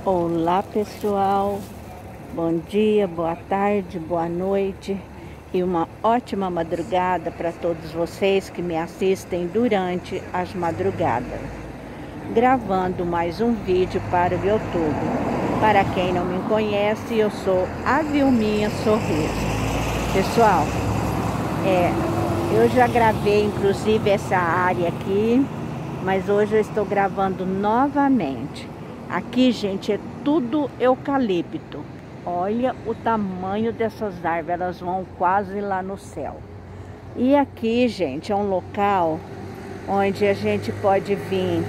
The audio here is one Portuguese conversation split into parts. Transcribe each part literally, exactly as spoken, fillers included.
Olá pessoal, bom dia, boa tarde, boa noite e uma ótima madrugada para todos vocês que me assistem durante as madrugadas. Gravando mais um vídeo para o YouTube. Para quem não me conhece, eu sou a Vilminha Sorriso. Pessoal, é, eu já gravei inclusive essa área aqui, mas hoje eu estou gravando novamente. Aqui, gente, é tudo eucalipto. Olha o tamanho dessas árvores, elas vão quase lá no céu. E aqui, gente, é um local onde a gente pode vir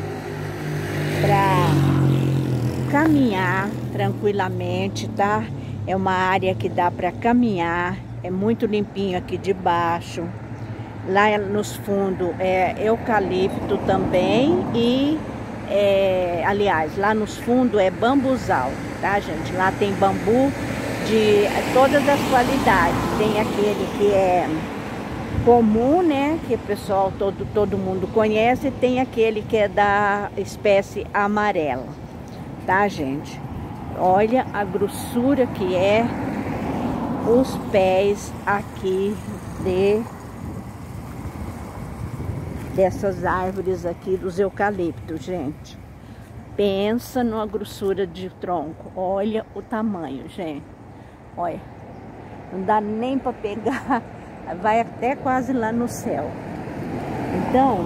para caminhar tranquilamente, tá? É uma área que dá para caminhar, é muito limpinho aqui de baixo. Lá nos fundos é eucalipto também e... É, aliás, lá nos fundos é bambuzal, tá, gente? Lá tem bambu de todas as qualidades. Tem aquele que é comum, né? Que o pessoal, todo, todo mundo conhece. E tem aquele que é da espécie amarela, tá, gente? Olha a grossura que é os pés aqui de... dessas árvores aqui, dos eucaliptos, gente. Pensa numa grossura de tronco. Olha o tamanho, gente. Olha. Não dá nem para pegar. Vai até quase lá no céu. Então,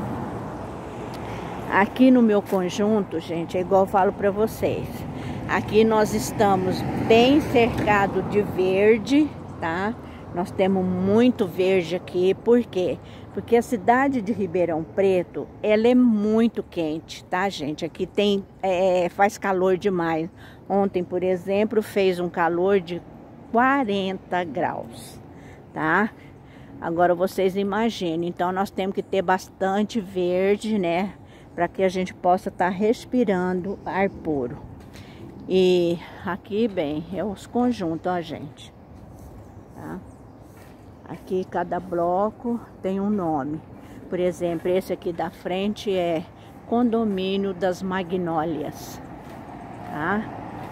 aqui no meu conjunto, gente, é igual eu falo para vocês. Aqui nós estamos bem cercado de verde, tá? Nós temos muito verde aqui, por quê? Porque a cidade de Ribeirão Preto, ela é muito quente, tá, gente? Aqui tem, é, faz calor demais. Ontem, por exemplo, fez um calor de quarenta graus, tá? Agora vocês imaginem, então nós temos que ter bastante verde, né? Para que a gente possa estar tá respirando ar puro. E aqui, bem, é os conjuntos, ó, gente, tá? Aqui cada bloco tem um nome. Por exemplo, esse aqui da frente é Condomínio das Magnólias, tá?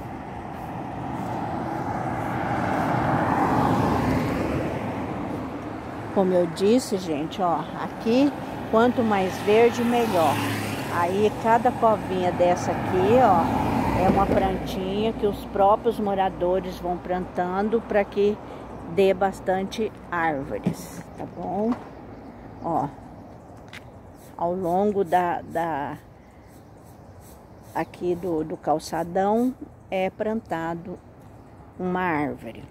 Como eu disse, gente, ó, aqui quanto mais verde, melhor. Aí cada covinha dessa aqui, ó, é uma plantinha que os próprios moradores vão plantando para que dê bastante árvores, tá bom? Ó, ao longo da, da aqui do, do calçadão é plantado uma árvore.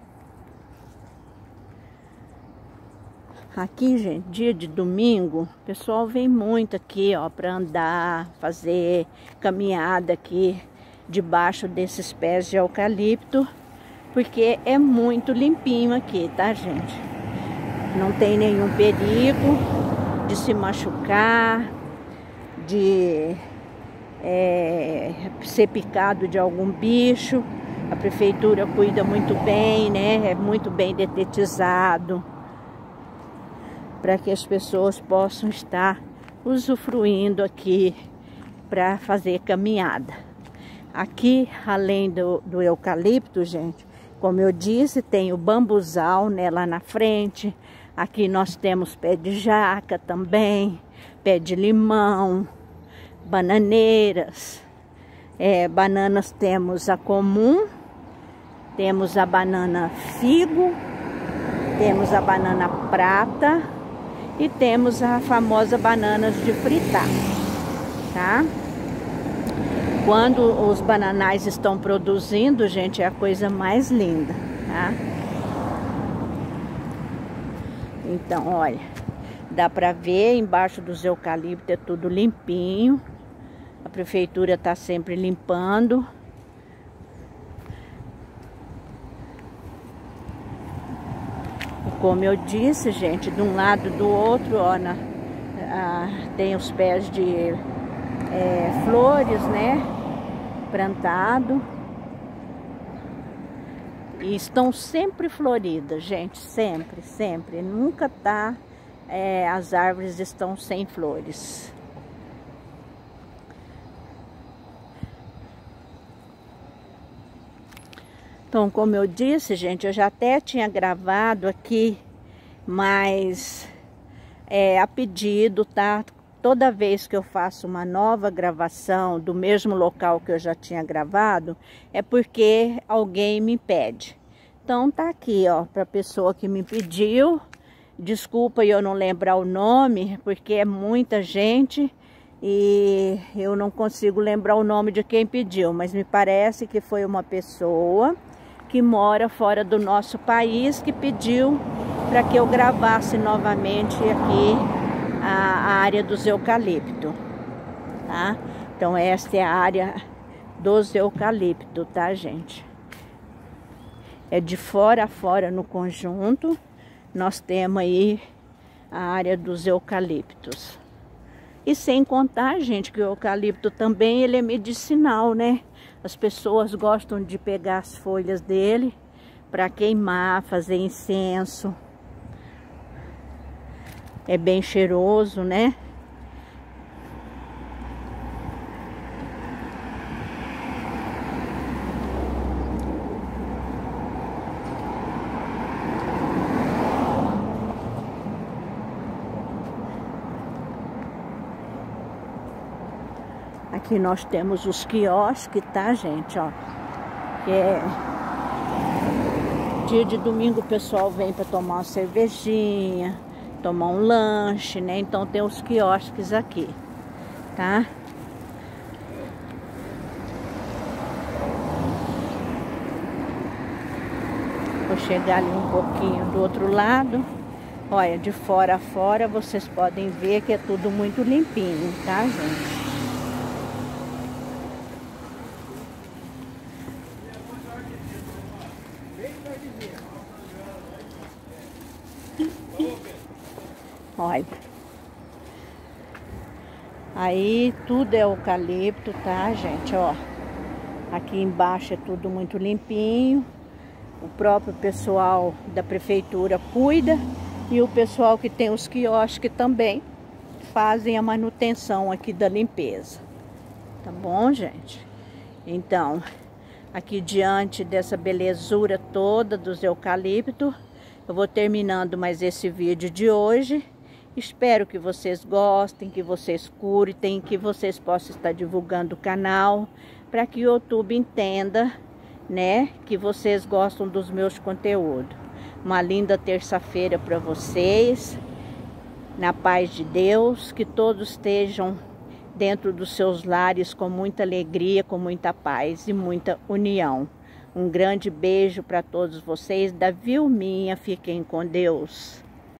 Aqui, gente, dia de domingo, o pessoal vem muito aqui, ó, para andar, fazer caminhada aqui debaixo desses pés de eucalipto. Porque é muito limpinho aqui, tá, gente? Não tem nenhum perigo de se machucar, de é, ser picado de algum bicho. A prefeitura cuida muito bem, né? É muito bem detetizado para que as pessoas possam estar usufruindo aqui para fazer caminhada. Aqui, além do, do eucalipto, gente, como eu disse, tem o bambuzal, né, lá na frente. Aqui nós temos pé de jaca também, pé de limão, bananeiras. É, bananas temos a comum, temos a banana figo, temos a banana prata e temos a famosa bananas de fritar, tá? Quando os bananais estão produzindo, gente, é a coisa mais linda, tá? Então, olha, dá pra ver embaixo dos eucaliptos é tudo limpinho. A prefeitura tá sempre limpando. E como eu disse, gente, de um lado e do outro, ó, na, ah, tem os pés de é, flores, né? Plantado. E estão sempre floridas, gente, sempre, sempre. Nunca tá, é, as árvores estão sem flores. Então, como eu disse, gente, eu já até tinha gravado aqui, mas é a pedido, tá? Toda vez que eu faço uma nova gravação do mesmo local que eu já tinha gravado, é porque alguém me pede. Então tá aqui, ó, para a pessoa que me pediu. Desculpa eu não lembrar o nome, porque é muita gente e eu não consigo lembrar o nome de quem pediu, mas me parece que foi uma pessoa que mora fora do nosso país que pediu para que eu gravasse novamente aqui a, a área dos eucaliptos, tá? Então esta é a área dos eucaliptos, tá, gente? É de fora a fora no conjunto, nós temos aí a área dos eucaliptos. E sem contar, gente, que o eucalipto também ele é medicinal, né? As pessoas gostam de pegar as folhas dele para queimar, fazer incenso. É bem cheiroso, né? Aqui nós temos os quiosques, tá, gente, ó. Que é dia de domingo o pessoal vem para tomar uma cervejinha, tomar um lanche, né? Então tem os quiosques aqui, tá? Vou chegar ali um pouquinho do outro lado. Olha, de fora a fora vocês podem ver que é tudo muito limpinho, tá, gente? Olha, aí tudo é eucalipto, tá, gente? Ó, aqui embaixo é tudo muito limpinho. O próprio pessoal da prefeitura cuida e o pessoal que tem os quiosques também fazem a manutenção aqui da limpeza. Tá bom, gente? Então, aqui diante dessa belezura toda dos eucaliptos, eu vou terminando mais esse vídeo de hoje. Espero que vocês gostem, que vocês curtem, que vocês possam estar divulgando o canal, para que o YouTube entenda, né, que vocês gostam dos meus conteúdos. Uma linda terça-feira para vocês, na paz de Deus, que todos estejam dentro dos seus lares com muita alegria, com muita paz e muita união. Um grande beijo para todos vocês, da Vilminha, fiquem com Deus.